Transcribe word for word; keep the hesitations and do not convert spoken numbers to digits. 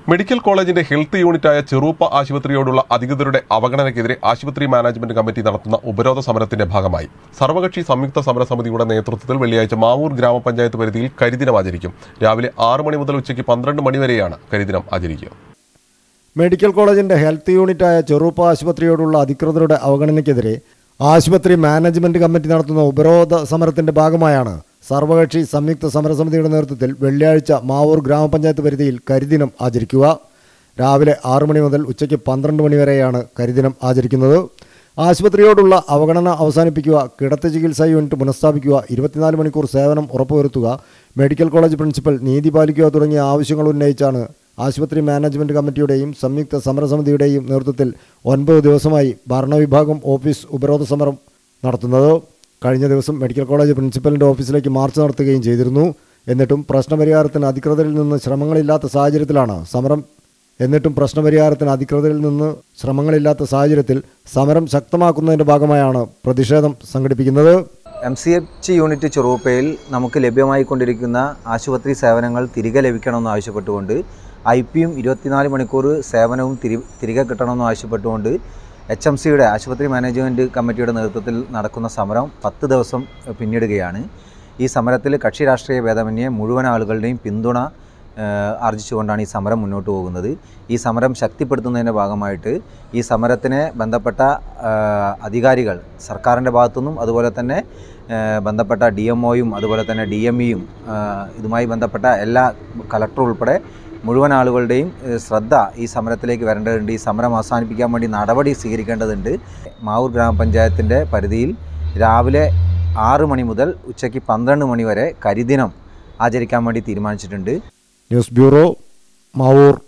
Medical കോളേജിന്റെ health യൂണിറ്റായ ചെറുപ്പ ആശുപത്രിയോടുള്ള അധികൃതരുടെ അവഗണനയ്ക്കെതിരെ ആശുപത്രി മാനേജ്മെന്റ് കമ്മിറ്റി നടത്തുന്ന ഉപരോധ സമരത്തിന്റെ ഭാഗമായി സർവകക്ഷി സംയുക്ത സമരസമിതിയുടെ നേതൃത്വത്തിൽ വെള്ളിയാഴ്ച മാവൂർ ഗ്രാമപഞ്ചായത്ത് പരിധിയിൽ കരിദിനം ആചരിക്കും. രാവിലെ ആറ് മണി മുതൽ ഉച്ചയ്ക്ക് പന്ത്രണ്ട് മണി വരെയാണ് കരിദിനം ആചരിക്കുക. മെഡിക്കൽ കോളേജിന്റെ ഹെൽത്ത് യൂണിറ്റായ ചെറുപ്പ ആശുപത്രിയോടുള്ള അധികൃതരുടെ അവഗണനയ്ക്കെതിരെ ആശുപത്രി മാനേജ്മെന്റ് കമ്മിറ്റി നടത്തുന്ന ഉപരോധ സമരത്തിന്റെ ഭാഗമായാണ് സർവകക്ഷി സംയുക്ത സമരസമിതിയുടെ നേതൃത്വത്തിൽ വെള്ളിയാഴ്ച മാവൂർ ഗ്രാമപഞ്ചായത്ത് പരിധിയിൽ കരിദിനം ആചരിക്കുക. രാവിലെ ആറ് മണി മുതൽ ഉച്ചയ്ക്ക് പന്ത്രണ്ട് മണി വരെയാണ് കരിദിനം ആചരിക്കുന്നത്. ആശുപത്രിയോടുള്ള അവഗണന അവസാനിപ്പിക്കുക, കിടത്തി ചികിത്സാ യൂണിറ്റ് പുനഃസ്ഥാപിക്കുക, ഇരുപത്തിനാല് മണിക്കൂർ സേവനം ഉറപ്പുവരുത്തുക, മെഡിക്കൽ കോളേജ് പ്രിൻസിപ്പൽ നീതി പാലിക്കുക തുടങ്ങിയ ആവശ്യങ്ങൾ ഉന്നയിച്ചാണ് ആശുപത്രി മാനേജ്മെന്റ് കമ്മിറ്റിയുടെയും സംയുക്ത സമരസമിതിയുടെയും നേതൃത്വത്തിൽ ഒൻപത് ദിവസമായി ഭരണവിഭാഗം ഓഫീസ് ഉപരോധ സമരം നടത്തുന്നത്. കഴിഞ്ഞ ദിവസം മെഡിക്കൽ കോളേജ് പ്രിൻസിപ്പലിൻ്റെ ഓഫീസിലേക്ക് മാർച്ച് നടത്തുകയും ചെയ്തിരുന്നു. എന്നിട്ടും പ്രശ്നപരിഹാരത്തിന് അധികൃതരിൽ നിന്ന് ശ്രമങ്ങളില്ലാത്ത സാഹചര്യത്തിലാണ് സമരം എന്നിട്ടും പ്രശ്നപരിഹാരത്തിന് അധികൃതരിൽ നിന്ന് ശ്രമങ്ങളില്ലാത്ത സാഹചര്യത്തിൽ സമരം ശക്തമാക്കുന്നതിൻ്റെ ഭാഗമായാണ് പ്രതിഷേധം സംഘടിപ്പിക്കുന്നത്. എം സി എച്ച് യൂണിറ്റ് ചെറുപ്പയിൽ നമുക്ക് ലഭ്യമായിക്കൊണ്ടിരിക്കുന്ന ആശുപത്രി സേവനങ്ങൾ തിരികെ ലഭിക്കണമെന്ന് ആവശ്യപ്പെട്ടുകൊണ്ട് ഐ പിയും ഇരുപത്തിനാല് മണിക്കൂർ സേവനവും തിരി തിരികെ കിട്ടണമെന്ന് ആവശ്യപ്പെട്ടുകൊണ്ട് എച്ച് എം സിയുടെ ആശുപത്രി മാനേജ്മെൻറ്റ് കമ്മിറ്റിയുടെ നേതൃത്വത്തിൽ നടക്കുന്ന സമരം പത്ത് ദിവസം പിന്നിടുകയാണ്. ഈ സമരത്തിൽ കക്ഷി രാഷ്ട്രീയ ഭേദമന്യേ മുഴുവൻ ആളുകളുടെയും പിന്തുണ ആർജിച്ചുകൊണ്ടാണ് ഈ സമരം മുന്നോട്ട് പോകുന്നത്. ഈ സമരം ശക്തിപ്പെടുത്തുന്നതിൻ്റെ ഭാഗമായിട്ട് ഈ സമരത്തിനെ ബന്ധപ്പെട്ട അധികാരികൾ സർക്കാരിൻ്റെ ഭാഗത്തുനിന്നും അതുപോലെ തന്നെ ബന്ധപ്പെട്ട ഡി എം ഒയും അതുപോലെ തന്നെ ഡി എം ഇയും ഇതുമായി ബന്ധപ്പെട്ട എല്ലാ കളക്ടർ ഉൾപ്പെടെ മുഴുവൻ ആളുകളുടെയും ശ്രദ്ധ ഈ സമരത്തിലേക്ക് വരേണ്ടതുണ്ട്. ഈ സമരം അവസാനിപ്പിക്കാൻ വേണ്ടി നടപടി സ്വീകരിക്കേണ്ടതുണ്ട്. മാവൂർ ഗ്രാമപഞ്ചായത്തിൻ്റെ പരിധിയിൽ രാവിലെ ആറ് മണി മുതൽ ഉച്ചയ്ക്ക് പന്ത്രണ്ട് മണി വരെ കരിദിനം ആചരിക്കാൻ വേണ്ടി തീരുമാനിച്ചിട്ടുണ്ട്. News bureau, Mavoor.